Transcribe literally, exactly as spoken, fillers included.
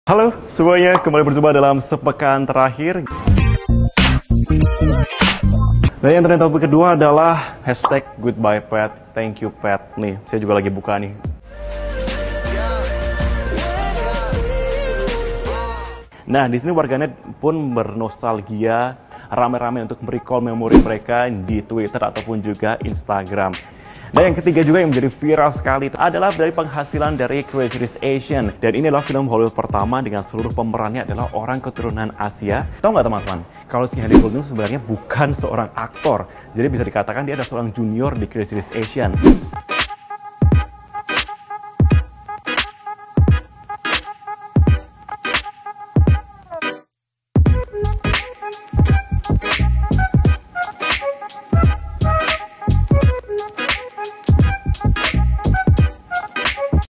Halo semuanya, kembali berjumpa dalam sepekan terakhir. Dan yang trending topik kedua adalah hashtag goodbye pet, thank you pet. Nih, saya juga lagi buka nih. Nah, di sini warganet pun bernostalgia ramai-ramai untuk merecall memori mereka di Twitter ataupun juga Instagram. Dan yang ketiga juga yang menjadi viral sekali adalah dari penghasilan dari Crazy Rich Asian. Dan ini adalah film Hollywood pertama dengan seluruh pemerannya adalah orang keturunan Asia. Tahu nggak teman-teman? Kalau si Henry Golding sebenarnya bukan seorang aktor. Jadi bisa dikatakan dia adalah seorang junior di Crazy Rich Asian.